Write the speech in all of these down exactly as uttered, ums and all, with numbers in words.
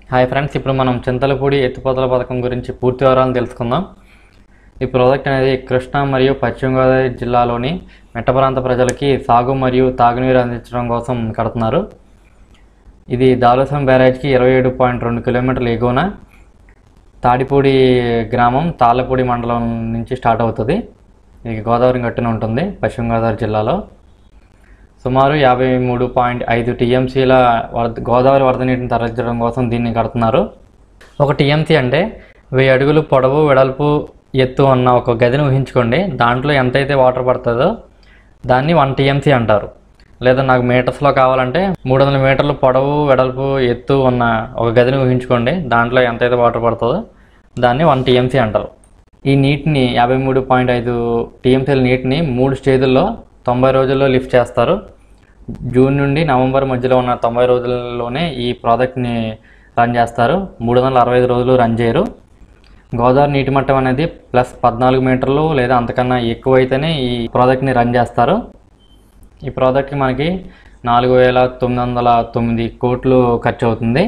Hi friends, ఇప్పుడు మనం చింతలపూడి ఎత్తిపోతల పథకం గురించి పూర్తి వివరాలను తెలుసుకుందాం. ఈ ప్రాజెక్ట్ అనేది కృష్ణా మరియు పశ్చిమ గోదావరి జిల్లాలోని మెట్ట ప్రాంత ప్రజలకి సాగు మరియు తాగునీరు అందించడం కోసం కడుతున్నారు. ఇది దాలోసం బ్యారేజ్కి ఇరవై ఏడు పాయింట్ రెండు కిలోమీటర్ల ఎగువన తాడిపూడి గ్రామం తాళ్ళపూడి మండలం నుంచి స్టార్ట్ అవుతుంది. ఇది గోదావరి గట్టున ఉంటుంది పశ్చిమ గోదావరి జిల్లాలో. సుమారు యాభై మూడు పాయింట్ ఐదు టీఎంసీల వరద గోదావరి వరద నీటిని తరలించడం కోసం దీన్ని కడుతున్నారు. ఒక టీఎంసీ అంటే వెయ్యి అడుగులు పొడవు వెడల్పు ఎత్తు ఉన్న ఒక గదిని ఊహించుకోండి. దాంట్లో ఎంతైతే వాటర్ పడుతుందో దాన్ని వన్ టీఎంసీ అంటారు. లేదా నాకు మీటర్స్లో కావాలంటే మూడు వందల మీటర్లు పొడవు వెడల్పు ఎత్తు ఉన్న ఒక గదిని ఊహించుకోండి. దాంట్లో ఎంతైతే వాటర్ పడుతుందో దాన్ని వన్ టీఎంసీ అంటారు. ఈ నీటిని యాభై మూడు పాయింట్ ఐదు టీఎంసీల నీటిని మూడు స్టేజ్ల్లో తొంభై రోజుల్లో లిఫ్ట్ చేస్తారు. జూన్ నుండి నవంబర్ మధ్యలో ఉన్న తొంభై రోజుల్లోనే ఈ ప్రాజెక్ట్ని రన్ చేస్తారు. మూడు వందల అరవై ఐదు రోజులు రన్ చేయరు. గోదావరి నీటి మట్టం అనేది ప్లస్ పద్నాలుగు మీటర్లు లేదా అంతకన్నా ఎక్కువ అయితేనే ఈ ప్రాజెక్ట్ని రన్ చేస్తారు. ఈ ప్రాజెక్ట్కి మనకి నాలుగు వేల తొమ్మిది వందల తొమ్మిది కోట్లు ఖర్చు అవుతుంది.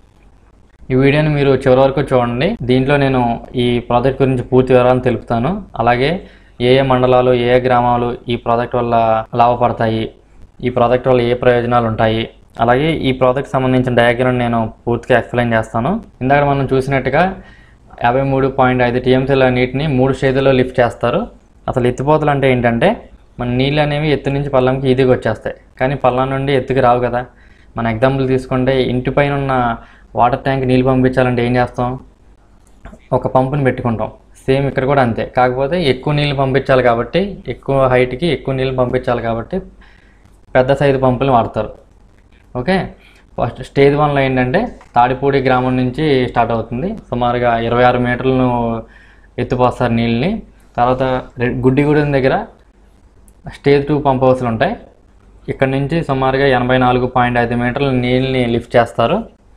ఈ వీడియోని మీరు చివరి వరకు చూడండి. దీంట్లో నేను ఈ ప్రాజెక్ట్ గురించి పూర్తి వివరాలను తెలుపుతాను. అలాగే ఏ ఏ మండలాలు ఏ ఏ గ్రామాలు ఈ ప్రాజెక్ట్ వల్ల లాభపడతాయి, ఈ ప్రాజెక్ట్ వల్ల ఏ ప్రయోజనాలు ఉంటాయి, అలాగే ఈ ప్రాజెక్ట్ సంబంధించిన డయాగ్రామ్ నేను పూర్తిగా ఎక్స్ప్లెయిన్ చేస్తాను. ఇందాక మనం చూసినట్టుగా యాభై మూడు పాయింట్ ఐదు టీఎంసీల నీటిని మూడు స్టేజ్ల్లో లిఫ్ట్ చేస్తారు. అసలు ఎత్తిపోతలు అంటే ఏంటంటే మన నీళ్ళు అనేవి ఎత్తు నుంచి పల్లంకి ఈజీగా వచ్చేస్తాయి, కానీ పల్లం నుండి ఎత్తుకి రావు కదా. మన ఎగ్జాంపుల్ తీసుకుంటే ఇంటి పైన ఉన్న వాటర్ ట్యాంక్ నీళ్ళు పంపించాలంటే ఏం చేస్తాం? ఒక పంపుని పెట్టుకుంటాం. సేమ్ ఇక్కడ కూడా అంతే. కాకపోతే ఎక్కువ నీళ్ళు పంపించాలి కాబట్టి, ఎక్కువ హైట్కి ఎక్కువ నీళ్ళు పంపించాలి కాబట్టి పెద్ద సైజు పంపులు వాడతారు. ఓకే, ఫస్ట్ స్టేజ్ వన్లో ఏంటంటే తాడిపూడి గ్రామం నుంచి స్టార్ట్ అవుతుంది. సుమారుగా ఇరవై ఆరు మీటర్లను ఎత్తుపోస్తారు నీళ్ళని. తర్వాత గుడ్డిగూడెం దగ్గర స్టేజ్ టూ పంప్ హౌస్లు ఉంటాయి. ఇక్కడ నుంచి సుమారుగా ఎనభై నాలుగు పాయింట్ ఐదు మీటర్ల నీళ్ళని లిఫ్ట్ చేస్తారు.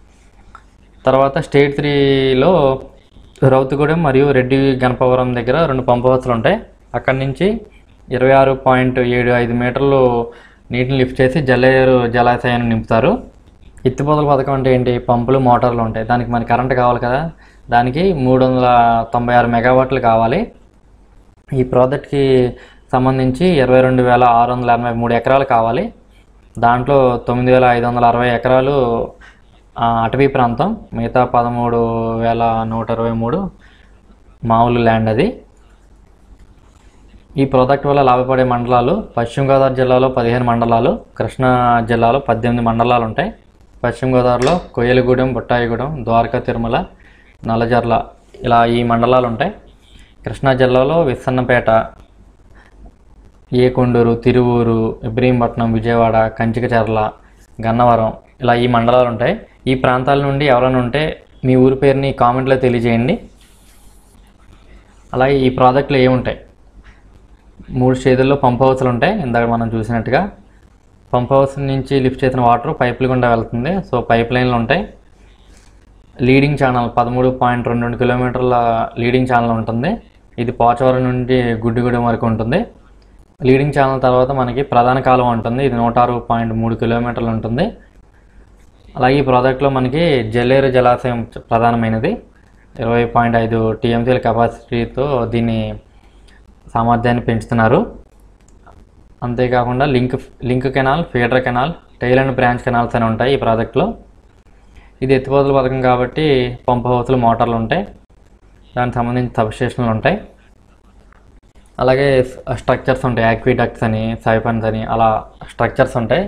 తర్వాత స్టేజ్ త్రీలో రౌతుగూడెం మరియు రెడ్డి గణపవరం దగ్గర రెండు పంప్ హౌస్లు ఉంటాయి. అక్కడి నుంచి ఇరవై ఆరు పాయింట్ ఏడు ఐదు మీటర్లు నీటిని లిఫ్ట్ చేసి జల్లేరు జలాశయాన్ని నింపుతారు. ఎత్తిపోతల పథకం అంటే ఏంటి? పంపులు మోటార్లు ఉంటాయి. దానికి మనకి కరెంట్ కావాలి కదా. దానికి మూడు వందల తొంభై ఆరు మెగావాట్లు కావాలి. ఈ ప్రాజెక్ట్కి సంబంధించి ఇరవై రెండు వేల ఆరు వందల ఎనభై మూడు ఎకరాలు కావాలి. దాంట్లో తొమ్మిది వేల ఐదు వందల అరవై ఎకరాలు అటవీ ప్రాంతం, మిగతా పదమూడు వేల నూట ఇరవై మూడు మామూలు ల్యాండ్ అది. ఈ ప్రాజెక్ట్ వల్ల లాభపడే మండలాలు పశ్చిమ గోదావరి జిల్లాలో పదిహేను మండలాలు, కృష్ణా జిల్లాలో పద్దెనిమిది మండలాలు ఉంటాయి. పశ్చిమ గోదావరిలో కొయ్యలగూడెం, బుట్టాయిగూడెం, ద్వారకా, తిరుమల, నల్లజర్ల ఇలా ఈ మండలాలు ఉంటాయి. కృష్ణా జిల్లాలో విస్సన్నపేట, ఏకొండూరు, తిరువూరు, ఇబ్రహీంపట్నం, విజయవాడ, కంచికచర్ల, గన్నవరం ఇలా ఈ మండలాలు ఉంటాయి. ఈ ప్రాంతాల నుండి ఎవరైనా ఉంటే మీ ఊరి పేరుని కామెంట్లో తెలియజేయండి. అలాగే ఈ ప్రాజెక్టులో ఏముంటాయి? మూడు స్టేజ్ల్లో పంప్ హౌస్లు ఉంటాయి. ఇందాక మనం చూసినట్టుగా పంప్ హౌస్ నుంచి లిఫ్ట్ చేసిన వాటర్ పైపులు గుండా వెళ్తుంది. సో పైప్ లైన్లు ఉంటాయి. లీడింగ్ ఛానల్ పదమూడు పాయింట్ రెండు రెండు కిలోమీటర్ల లీడింగ్ ఛానల్ ఉంటుంది. ఇది పోచవరం నుండి గుడ్డిగూడెం వరకు ఉంటుంది. లీడింగ్ ఛానల్ తర్వాత మనకి ప్రధాన కాలువ ఉంటుంది. ఇది నూట ఆరు పాయింట్ మూడు కిలోమీటర్లు ఉంటుంది. అలాగే ఈ ప్రాజెక్ట్లో మనకి జల్లేరు జలాశయం ప్రధానమైనది. ఇరవై పాయింట్ ఐదు టీఎంసీల కెపాసిటీతో దీన్ని సామర్థ్యాన్ని పెంచుతున్నారు. అంతేకాకుండా link link canal, feeder canal, tail and branch canals అని ఉంటాయి ఈ ప్రాజెక్ట్లో. ఇది ఎత్తిపోతల పథకం కాబట్టి పంప్ హౌస్లు, మోటార్లు ఉంటాయి. దానికి సంబంధించిన సబ్స్టేషన్లు ఉంటాయి. అలాగే స్ట్రక్చర్స్ ఉంటాయి. యాక్విడక్ట్స్ అని, సైఫన్స్ అని అలా స్ట్రక్చర్స్ ఉంటాయి.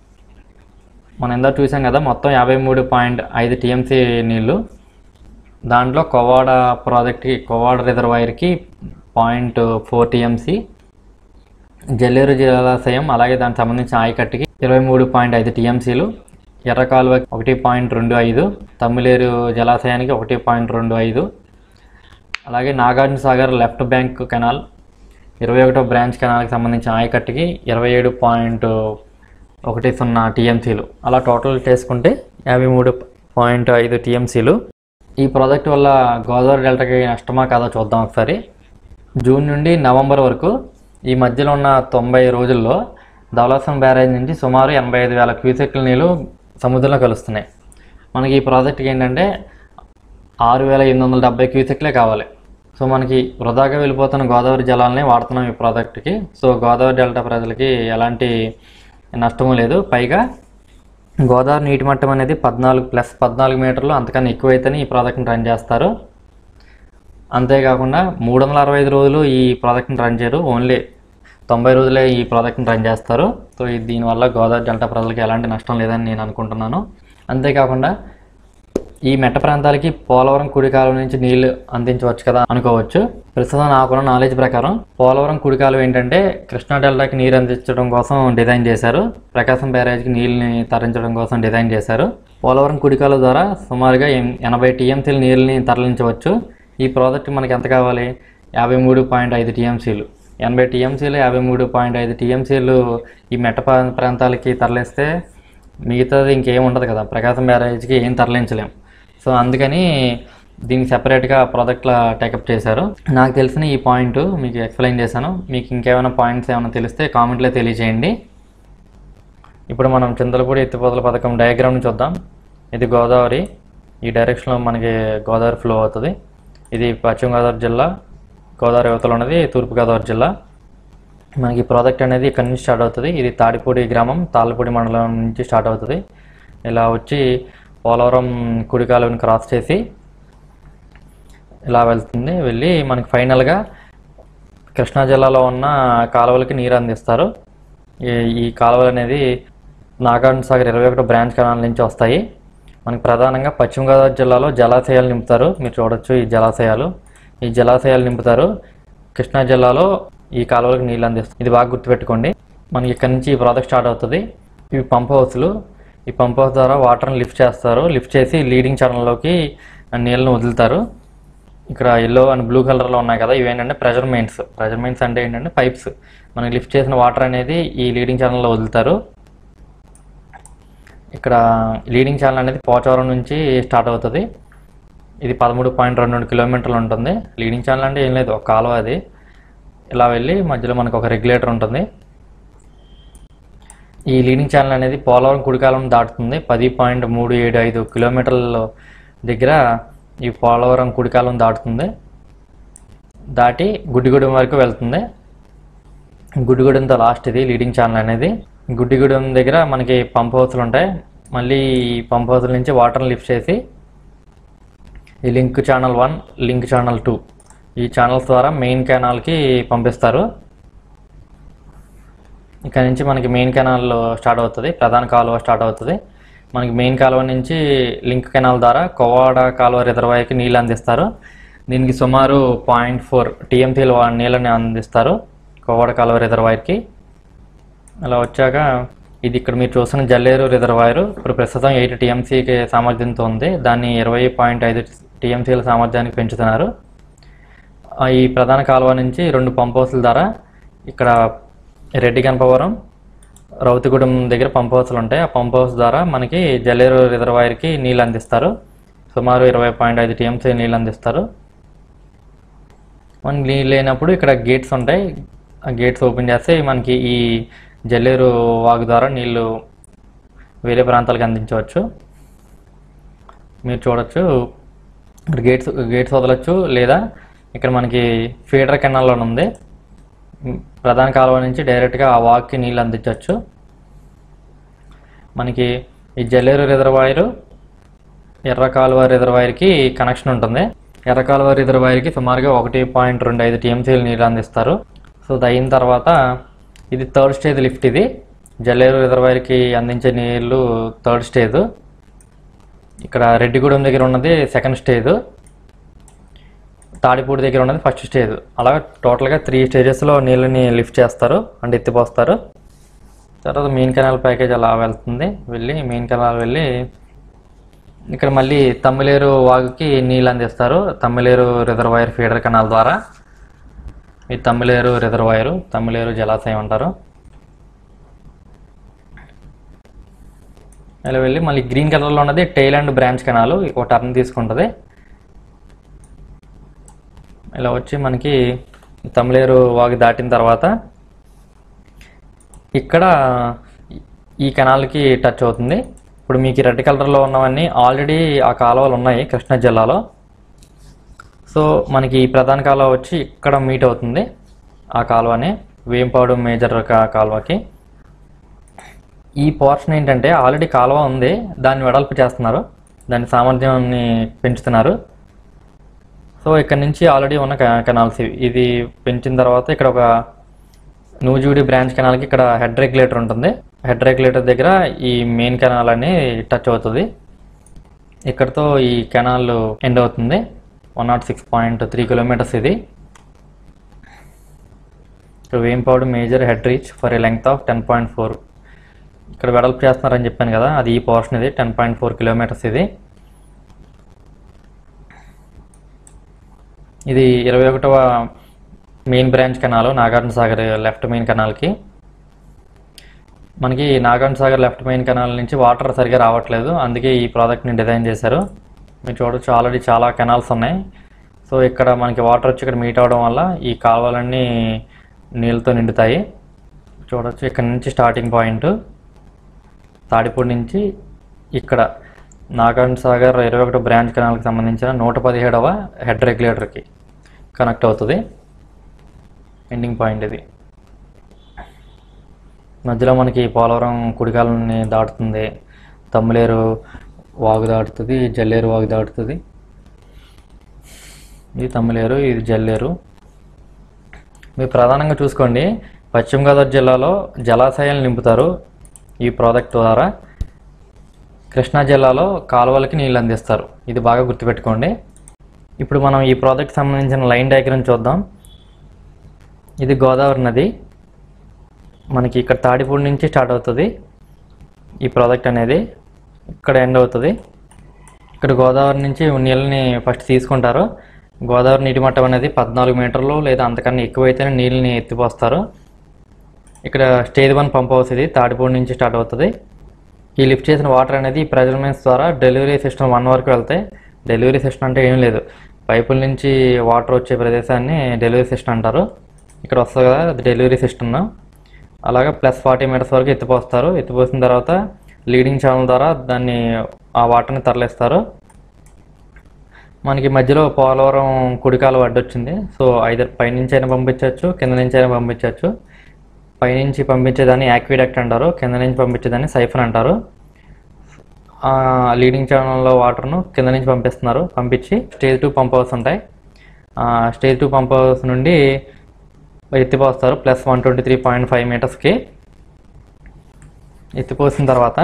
మనం ఎంత చూసాం కదా, మొత్తం యాభై మూడు పాయింట్ ఐదు టీఎంసీ నీళ్ళు. దాంట్లో కొవ్వాడ ప్రాజెక్ట్కి, కొవ్వాడ రిజర్వాయర్కి పాయింట్ ఫోర్ టీఎంసీ, జల్లేరు జలాశయం అలాగే దానికి సంబంధించిన ఆయకట్టుకి ఇరవై మూడు పాయింట్ ఐదు టీఎంసీలు, ఎర్రకాలువ ఒకటి పాయింట్ రెండు ఐదు, తమ్మిలేరు జలాశయానికి ఒకటి పాయింట్ రెండు ఐదు, అలాగే Nagarjuna Sagar left bank canal ఇరవై ఒకటో బ్రాంచ్ కెనాల్కి సంబంధించిన ఆయకట్టుకి ఇరవై ఏడు పాయింట్ ఒకటి సున్నా టీఎంసీలు. అలా టోటల్ చేసుకుంటే యాభై మూడు పాయింట్ ఐదు టీఎంసీలు. ఈ ప్రాజెక్ట్ వల్ల గోదావరి డెల్టాకి నష్టమా కాదా చూద్దాం ఒకసారి. జూన్ నుండి నవంబర్ వరకు ఈ మధ్యలో ఉన్న తొంభై రోజుల్లో ధవళేశ్వరం బ్యారేజ్ నుంచి సుమారు ఎనభై ఐదు వేల క్యూసెక్ల నీళ్ళు సముద్రంలో కలుస్తున్నాయి. మనకి ఈ ప్రాజెక్ట్కి ఏంటంటే ఆరు వేల ఎనిమిది వందల డెబ్బై క్యూసెక్లే కావాలి. సో మనకి వృధాగా వెళ్ళిపోతున్న గోదావరి జలాలని వాడుతున్నాం ఈ ప్రాజెక్ట్కి. సో గోదావరి డెల్టా ప్రజలకి ఎలాంటి నష్టము లేదు. పైగా గోదావరి నీటి మట్టం అనేది పద్నాలుగు ప్లస్ పద్నాలుగు మీటర్లు అంతకన్నా ఎక్కువైతేనే ఈ ప్రాజెక్ట్ని రన్ చేస్తారు. అంతేకాకుండా మూడు వందల అరవై ఐదు రోజులు ఈ ప్రాజెక్ట్ని రన్ చేయరు, ఓన్లీ తొంభై రోజులే ఈ ప్రాజెక్ట్ని రన్ చేస్తారు. సో దీనివల్ల గోదావరి డెల్టా ప్రజలకి ఎలాంటి నష్టం లేదని నేను అనుకుంటున్నాను. అంతేకాకుండా ఈ మెట్ట ప్రాంతాలకి పోలవరం కుడి కాలువ నుంచి నీళ్లు అందించవచ్చు కదా అనుకోవచ్చు. ప్రస్తుతం నాకున్న నాలెడ్జ్ ప్రకారం పోలవరం కుడి కాలువ ఏంటంటే కృష్ణా డెల్టాకి నీరు అందించడం కోసం డిజైన్ చేశారు, ప్రకాశం బ్యారేజ్కి నీళ్ళని తరలించడం కోసం డిజైన్ చేశారు. పోలవరం కుడి కాలువ ద్వారా సుమారుగా ఎనభై టీఎంసీల నీళ్ళని తరలించవచ్చు. ఈ ప్రాజెక్ట్ మనకి ఎంత కావాలి? యాభై మూడు పాయింట్ ఐదు టీఎంసీలు. ఎనభై టీఎంసీలు యాభై మూడు పాయింట్ ఐదు టీఎంసీలు ఈ మెట్ట ప్రాంతాలకి తరలిస్తే మిగతాది ఇంకేం ఉండదు కదా, ప్రకాశం బ్యారేజ్కి ఏం తరలించలేం. సో అందుకని దీనికి సెపరేట్గా ప్రాజెక్ట్లా టేకప్ చేశారు. నాకు తెలిసిన ఈ పాయింట్ మీకు ఎక్స్ప్లెయిన్ చేశాను. మీకు ఇంకేమైనా పాయింట్స్ ఏమైనా తెలిస్తే కామెంట్లో తెలియజేయండి. ఇప్పుడు మనం చింతలపూడి ఎత్తిపోతల పథకం డయాగ్రామ్ని చూద్దాం. ఇది గోదావరి, ఈ డైరెక్షన్లో మనకి గోదావరి ఫ్లో అవుతుంది. ఇది పశ్చిమ గోదావరి జిల్లా, గోదావరి యువతలో ఉన్నది తూర్పుగోదావరి జిల్లా. మనకి ప్రాజెక్ట్ అనేది ఇక్కడ నుంచి స్టార్ట్ అవుతుంది. ఇది తాడిపూడి గ్రామం, తాళ్ళపూడి మండలం నుంచి స్టార్ట్ అవుతుంది. ఇలా వచ్చి పోలవరం కుడి కాలువని క్రాస్ చేసి ఇలా వెళ్తుంది. వెళ్ళి మనకి ఫైనల్గా కృష్ణా జిల్లాలో ఉన్న కాలువలకి నీరు అందిస్తారు. ఈ ఈ కాలువలు అనేది నాగార్జున సాగర్ ఇరవై ఒకటో బ్రాంచ్ కెనాల్ నుంచి వస్తాయి. మనకి ప్రధానంగా పశ్చిమ గోదావరి జిల్లాలో జలాశయాలు నింపుతారు. మీరు చూడొచ్చు ఈ జలాశయాలు ఈ జలాశయాలు నింపుతారు. కృష్ణా జిల్లాలో ఈ కాలువలకు నీళ్ళు అందిస్తారు. ఇది బాగా గుర్తుపెట్టుకోండి. మనకి ఇక్కడ నుంచి ఈ ప్రాజెక్ట్ స్టార్ట్ అవుతుంది. ఇవి పంప్ హౌస్లు. ఈ పంప్ హౌస్ ద్వారా వాటర్ని లిఫ్ట్ చేస్తారు. లిఫ్ట్ చేసి లీడింగ్ ఛానల్లోకి నీళ్ళని వదులుతారు. ఇక్కడ ఎల్లో అండ్ బ్లూ కలర్లో ఉన్నాయి కదా, ఇవేంటంటే ప్రెజర్ మెయిన్స్. ప్రెజర్ మెయిన్స్ అంటే ఏంటంటే పైప్స్. మనకి లిఫ్ట్ చేసిన వాటర్ అనేది ఈ లీడింగ్ ఛానల్లో వదులుతారు. ఇక్కడ లీడింగ్ ఛానల్ అనేది పోచవరం నుంచి స్టార్ట్ అవుతుంది. ఇది పదమూడు పాయింట్ రెండు రెండు కిలోమీటర్లు ఉంటుంది. లీడింగ్ ఛానల్ అంటే ఏం లేదు, ఒక కాలువ. అది ఇలా వెళ్ళి మధ్యలో మనకు ఒక రెగ్యులేటర్ ఉంటుంది. ఈ లీడింగ్ ఛానల్ అనేది పోలవరం కుడికాలం దాటుతుంది. పది పాయింట్ మూడు ఏడు ఐదు కిలోమీటర్ల దగ్గర ఈ పోలవరం కుడికాలం దాటుతుంది. దాటి గుడ్డిగూడెం వరకు వెళ్తుంది. గుడ్డిగూడెంతో లాస్ట్ ఇది లీడింగ్ ఛానల్ అనేది. గుడ్డిగూడెం దగ్గర మనకి పంప్ హౌస్లు ఉంటాయి. మళ్ళీ ఈ పంప్ హౌస్ల నుంచి వాటర్ని లిఫ్ట్ చేసి ఈ link channel one, link channel two, ఈ ఛానల్స్ ద్వారా మెయిన్ కెనాల్కి పంపిస్తారు. ఇక్కడ నుంచి మనకి మెయిన్ కెనాల్ స్టార్ట్ అవుతుంది, ప్రధాన కాలువ స్టార్ట్ అవుతుంది. మనకి మెయిన్ కాలువ నుంచి లింక్ కెనాల్ ద్వారా కోవాడ కాలువ రిజర్వాయర్కి నీళ్ళు అందిస్తారు. దీనికి సుమారు పాయింట్ ఫోర్ టీఎంసీల నీళ్ళని అందిస్తారు కోవాడ కాలువ రిజర్వాయర్కి. అలా వచ్చాక ఇది ఇక్కడ మీరు చూస్తున్న జల్లేరు రిజర్వాయర్ ఇప్పుడు ప్రస్తుతం ఎయిట్ టీఎంసీకి సామర్థ్యంతో ఉంది. దాన్ని ఇరవై పాయింట్ ఐదు టీఎంసీల సామర్థ్యానికి పెంచుతున్నారు. ఈ ప్రధాన కాలువ నుంచి రెండు పంప్ హౌస్ల ద్వారా ఇక్కడ రెడ్డి గణపవరం, రౌతిగూడెం దగ్గర పంప్ హౌస్లు ఉంటాయి. ఆ పంప్ హౌస్ ద్వారా మనకి జల్లేరు రిజర్వాయర్కి నీళ్ళు అందిస్తారు. సుమారు ఇరవై పాయింట్ ఐదు టీఎంసీ నీళ్ళు అందిస్తారు. మనకి నీళ్ళు లేనప్పుడు ఇక్కడ గేట్స్ ఉంటాయి. ఆ గేట్స్ ఓపెన్ చేస్తే మనకి ఈ జల్లేరు వాగు ద్వారా నీళ్ళు వేరే ప్రాంతాలకు అందించవచ్చు. మీరు చూడొచ్చు ఇక్కడ గేట్స్ గేట్స్ వదలచ్చు, లేదా ఇక్కడ మనకి ఫీడర్ కెనాల్లో ఉంది. ప్రధాన కాలువ నుంచి డైరెక్ట్గా ఆ వాక్కి నీళ్ళు అందించవచ్చు. మనకి ఈ జల్లేరు రిజర్వాయరు ఎర్ర కాలువ రిజర్వాయర్కి కనెక్షన్ ఉంటుంది. ఎర్ర కాలువ రిజర్వాయర్కి సుమారుగా ఒకటి పాయింట్ రెండు ఐదు టీఎంసీలు నీళ్ళు అందిస్తారు. సో అది అయిన తర్వాత ఇది థర్డ్ స్టేజ్ లిఫ్ట్. ఇది జల్లేరు రిజర్వాయర్కి అందించే నీళ్ళు థర్డ్ స్టేజ్. ఇక్కడ రెడ్డిగూడెం దగ్గర ఉన్నది సెకండ్ స్టేజ్, తాడిపూడి దగ్గర ఉన్నది ఫస్ట్ స్టేజ్. అలా టోటల్గా త్రీ స్టేజెస్లో నీళ్ళని లిఫ్ట్ చేస్తారు అంటే ఎత్తిపోస్తారు. తర్వాత మెయిన్ కెనాల్ ప్యాకేజ్ అలా వెళ్తుంది. వెళ్ళి మెయిన్ కెనాల్ వెళ్ళి ఇక్కడ మళ్ళీ తమ్మిలేరు వాగుకి నీళ్ళు అందిస్తారు తమ్మిలేరు రిజర్వాయర్ ఫీడర్ కెనాల్ ద్వారా. ఈ తమ్మిలేరు రిజర్వాయరు, తమ్మిలేరు జలాశయం అంటారు. ఇలా వెళ్ళి మళ్ళీ గ్రీన్ కలర్లో ఉన్నది టెయిల్ అండ్ బ్రాంచ్ కెనాల్, ఒక టర్న్ తీసుకుంటుంది. ఇలా వచ్చి మనకి తమ్మిలేరు వాగు దాటిన తర్వాత ఇక్కడ ఈ కెనాల్కి టచ్ అవుతుంది. ఇప్పుడు మీకు రెడ్ కలర్లో ఉన్నవన్నీ ఆల్రెడీ ఆ కాలువలు ఉన్నాయి కృష్ణా జిల్లాలో. సో మనకి ఈ ప్రధాన కాలువ వచ్చి ఇక్కడ మీట్ అవుతుంది ఆ కాలువని, వేంపాడు మేజర్ కాలువకి. ఈ పోర్షన్ ఏంటంటే ఆల్రెడీ కాలువ ఉంది, దాన్ని వెడల్పు చేస్తున్నారు, దాని సామర్థ్యాన్ని పెంచుతున్నారు. సో ఇక్కడ నుంచి ఆల్రెడీ ఉన్న కెనాల్స్ ఇది పెంచిన తర్వాత ఇక్కడ ఒక నూజివీడు బ్రాంచ్ కెనాల్కి ఇక్కడ హెడ్ రెగ్యులేటర్ ఉంటుంది. హెడ్ రెగ్యులేటర్ దగ్గర ఈ మెయిన్ కెనాల్ అని టచ్ అవుతుంది. ఇక్కడతో ఈ కెనాల్ ఎండ్ అవుతుంది. One nought six point three kilometres ఇది. Vempadu major head reach for a length of ten point four. ఇక్కడ వెడల్పు చేస్తున్నారని చెప్పాను కదా, అది ఈ పోర్షన్ ఇది టెన్ పాయింట్ ఫోర్ కిలోమీటర్స్ ఇది. ఇది ఇరవై ఒకటవ main branch canal Nagarjuna Sagar left main కెనాల్కి. మనకి Nagarjuna Sagar left main canal నుంచి వాటర్ సరిగా రావట్లేదు, అందుకే ఈ ప్రాజెక్ట్ని డిజైన్ చేశారు. మీరు చూడొచ్చు ఆల్రెడీ చాలా కెనాల్స్ ఉన్నాయి. సో ఇక్కడ మనకి వాటర్ వచ్చి ఇక్కడ మీట్ అవడం వల్ల ఈ కాలువలన్నీ నీళ్ళతో నిండుతాయి. చూడొచ్చు ఇక్కడ నుంచి స్టార్టింగ్ పాయింట్ తాడిపూడి నుంచి ఇక్కడ నాగార్జున సాగర్ ఇరవై ఒకటో బ్రాంచ్ కెనాల్కి సంబంధించిన నూట పదిహేడవ హెడ్ రెగ్యులేటర్కి కనెక్ట్ అవుతుంది. ఎండింగ్ పాయింట్ ఇది. మధ్యలో మనకి పోలవరం కుడికాలని దాటుతుంది, తమ్ములేరు వాగు దాటుతుంది, జల్లేరు వాగు దాటుతుంది. ఇది తమ్ములేరు, ఇది జల్లేరు. మీరు ప్రధానంగా చూసుకోండి, పశ్చిమ గోదావరి జిల్లాలో జలాశయాలు నింపుతారు ఈ ప్రాజెక్ట్ ద్వారా. కృష్ణా జిల్లాలో కాలువలకి నీళ్ళు అందిస్తారు. ఇది బాగా గుర్తుపెట్టుకోండి. ఇప్పుడు మనం ఈ ప్రాజెక్ట్ సంబంధించిన లైన్ డయాగ్రామ్ చూద్దాం. ఇది గోదావరి నది, మనకి ఇక్కడ తాడిపూడి నుంచి స్టార్ట్ అవుతుంది ఈ ప్రాజెక్ట్ అనేది, ఇక్కడ ఎండ్ అవుతుంది. ఇక్కడ గోదావరి నుంచి నీళ్ళని ఫస్ట్ తీసుకుంటారు. గోదావరి నీటి మట్టం అనేది పద్నాలుగు మీటర్లు లేదా అంతకన్నా ఎక్కువైతేనే నీళ్ళని ఎత్తిపోస్తారు. ఇక్కడ స్టేజ్ వన్ పంప్ హౌస్ ఇది తాడిపూడి నుంచి స్టార్ట్ అవుతుంది. ఈ లిఫ్ట్ చేసిన వాటర్ అనేది ప్రెజర్ మెయిన్స్ ద్వారా డెలివరీ సిస్టమ్ వన్ వరకు వెళ్తాయి. డెలివరీ సిస్టమ్ అంటే ఏం లేదు, పైపుల నుంచి వాటర్ వచ్చే ప్రదేశాన్ని డెలివరీ సిస్టమ్ అంటారు. ఇక్కడ వస్తుంది కదా, అది డెలివరీ సిస్టమ్. అలాగా ప్లస్ ఫార్టీ మీటర్స్ వరకు ఎత్తిపోస్తారు. ఎత్తిపోసిన తర్వాత లీడింగ్ ఛానల్ ద్వారా దాన్ని ఆ వాటర్ని తరలిస్తారు. మనకి మధ్యలో పోలవరం కుడికాలు అడ్డొచ్చింది. సో ఐదర్ పైనుంచి అయినా పంపించవచ్చు, కింద నుంచి అయినా పంపించవచ్చు. పైనుంచి పంపించేదాన్ని యాక్విడక్ట్ అంటారు, కింద నుంచి పంపించేదాన్ని సైఫన్ అంటారు. లీడింగ్ ఛానల్లో వాటర్ను కింద నుంచి పంపిస్తున్నారు. పంపించి స్టేజ్ టూ పంప్ హౌస్ ఉంటాయి, స్టేజ్ టూ పంప్ హౌస్ నుండి ఎత్తిపోస్తారు plus one twenty three point five మీటర్స్కి. ఎత్తిపోసిన తర్వాత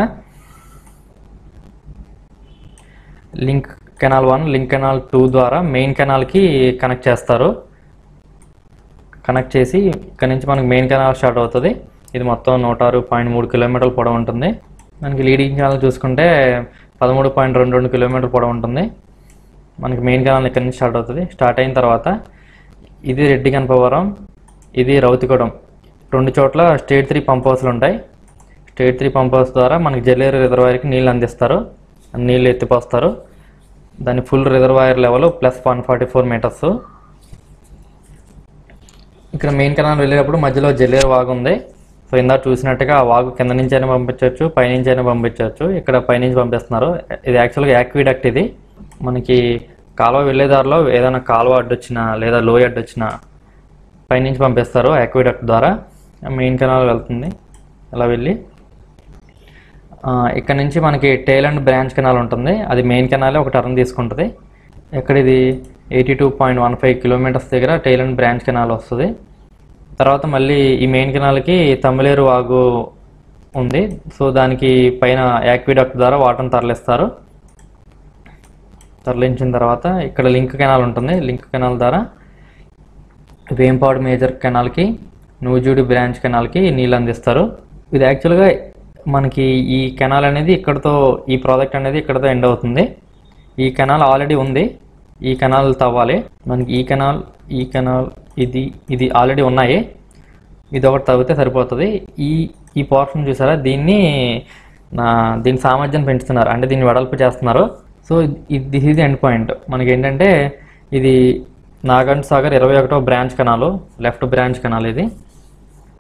link canal one link canal two ద్వారా మెయిన్ కెనాల్కి కనెక్ట్ చేస్తారు. కనెక్ట్ చేసి ఇక్కడ నుంచి మనకి మెయిన్ కెనాల్ స్టార్ట్ అవుతుంది. ఇది మొత్తం నూట ఆరు పాయింట్ మూడు కిలోమీటర్ల పొడవు ఉంటుంది. మనకి లీడింగ్ కెనాల్ చూసుకుంటే పదమూడు పాయింట్ రెండు రెండు కిలోమీటర్ల పొడవు ఉంటుంది. మనకి మెయిన్ కెనాల్ ఇక్కడ నుంచి స్టార్ట్ అవుతుంది. స్టార్ట్ అయిన తర్వాత ఇది రెడ్డి గణపవరం, ఇది రౌతిగూడెం, రెండు చోట్ల స్టేట్ త్రీ పంప్ హౌస్లు ఉంటాయి. స్టేట్ త్రీ పంప్ హౌస్ ద్వారా మనకి జల్లేరు రిజర్వాయర్కి నీళ్ళు అందిస్తారు, నీళ్ళు ఎత్తిపోస్తారు. దాని full reservoir level plus one forty four metres. ఇక్కడ మెయిన్ కెనాల్ వెళ్ళేటప్పుడు మధ్యలో జల్లేరు వాగు ఉంది. సో ఇందాక చూసినట్టుగా ఆ వాగు కింద నుంచి అయినా పంపించవచ్చు, పైనుంచి అయినా పంపించవచ్చు. ఇక్కడ పైనుంచి పంపిస్తున్నారు. ఇది యాక్చువల్గా యాక్విడక్ట్. ఇది మనకి కాలువ వెళ్ళేదారిలో ఏదైనా కాలువ అడ్డొచ్చినా లేదా లోయ అడ్డొచ్చినా పైనుంచి పంపిస్తారు యాక్విడక్ట్ ద్వారా. మెయిన్ కెనాల్ వెళ్తుంది అలా వెళ్ళి ఇక్కడ నుంచి మనకి టేల్ అండ్ బ్రాంచ్ కెనాల్ ఉంటుంది. అది మెయిన్ కెనాలే ఒక టర్న్ తీసుకుంటుంది. ఇక్కడ ఇది eighty two point one five kilometres దగ్గర టేల్ అండ్ బ్రాంచ్ కెనాల్ వస్తుంది. తర్వాత మళ్ళీ ఈ మెయిన్ కెనాల్కి తమ్ములేరు వాగు ఉంది. సో దానికి పైన యాక్విడక్ట్ ద్వారా వాటర్ని తరలిస్తారు. తరలించిన తర్వాత ఇక్కడ లింక్ కెనాల్ ఉంటుంది. లింక్ కెనాల్ ద్వారా వేంపాడు మేజర్ కెనాల్కి, నూజివీడు బ్రాంచ్ కెనాల్కి నీళ్ళు అందిస్తారు. ఇది యాక్చువల్గా మనకి ఈ కెనాల్ అనేది ఇక్కడతో, ఈ ప్రాజెక్ట్ అనేది ఇక్కడతో ఎండ్ అవుతుంది. ఈ కెనాల్ ఆల్రెడీ ఉంది, ఈ కెనాల్ తవ్వాలి. మనకి ఈ కెనాల్, ఈ కెనాల్, ఇది ఇది ఆల్రెడీ ఉన్నాయి. ఇది ఒకటి తవ్వితే సరిపోతుంది. ఈ ఈ పోర్షన్ చూసారా, దీన్ని నా దీని సామర్థ్యం పెంచుతున్నారు, అంటే దీన్ని వెడల్పు చేస్తున్నారు. So this is end point. మనకి ఏంటంటే ఇది నాగార్జున సాగర్ ఇరవై ఒకటో branch canal, left branch canal ఇది.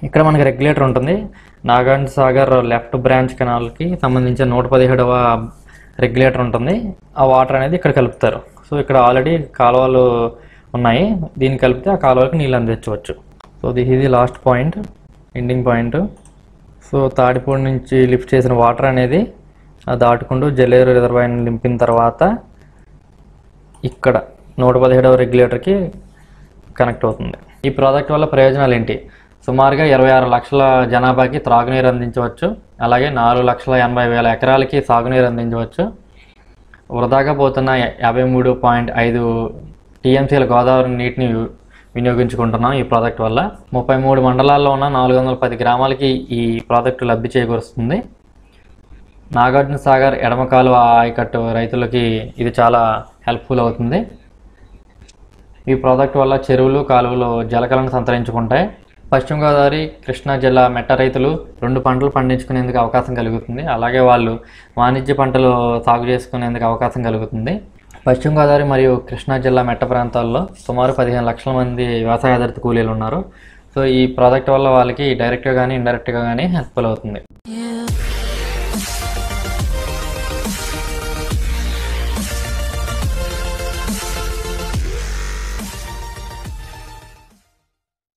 ఇక్కడ మనకి రెగ్యులేటర్ ఉంటుంది. నాగార్జున సాగర్ లెఫ్ట్ బ్రాంచ్ కెనాల్కి సంబంధించిన నూట పదిహేడవ రెగ్యులేటర్ ఉంటుంది. ఆ వాటర్ అనేది ఇక్కడ కలుపుతారు. సో ఇక్కడ ఆల్రెడీ కాలువలు ఉన్నాయి, దీన్ని కలిపితే ఆ కాలువలకు నీళ్ళు అందించవచ్చు. సో దిస్ ఇది last point, ending point. So Tadipudi నుంచి లిఫ్ట్ చేసిన వాటర్ అనేది దాటుకుంటూ జలేరు రిజర్వాయర్ని నింపిన తర్వాత ఇక్కడ నూట పదిహేడవ రెగ్యులేటర్కి కనెక్ట్ అవుతుంది. ఈ ప్రాజెక్ట్ వల్ల ప్రయోజనాలు ఏంటి? సుమారుగా ఇరవై ఆరు లక్షల జనాభాకి త్రాగునీరు అందించవచ్చు. అలాగే నాలుగు లక్షల ఎనభై వేల ఎకరాలకి సాగునీరు అందించవచ్చు. వృధాగా పోతున్న యాభై మూడు పాయింట్ ఐదు టీఎంసీల గోదావరి నీటిని వినియోగించుకుంటున్నాం ఈ ప్రాజెక్ట్ వల్ల. ముప్పై మూడు మండలాల్లో ఉన్న నాలుగు వందల పది గ్రామాలకి ఈ ప్రాజెక్టు లబ్ధి చేకూరుస్తుంది. నాగార్జున సాగర్ ఎడమ కాలువ ఆయకట్టు రైతులకి ఇది చాలా హెల్ప్ఫుల్ అవుతుంది. ఈ ప్రాజెక్ట్ వల్ల చెరువులు కాలువలు జలకలను సంతరించుకుంటాయి. పశ్చిమ గోదావరి కృష్ణా జిల్లా మెట్ట రైతులు రెండు పంటలు పండించుకునేందుకు అవకాశం కలుగుతుంది. అలాగే వాళ్ళు వాణిజ్య పంటలు సాగు చేసుకునేందుకు అవకాశం కలుగుతుంది. పశ్చిమ గోదావరి మరియు కృష్ణా జిల్లా మెట్ట ప్రాంతాల్లో సుమారు పదిహేను లక్షల మంది వ్యవసాయ ఆధారిత కూలీలు ఉన్నారు. సో ఈ ప్రాజెక్ట్ వల్ల వాళ్ళకి డైరెక్ట్గా కానీ ఇండైరెక్ట్గా కానీ హెల్ప్ఫుల్ అవుతుంది.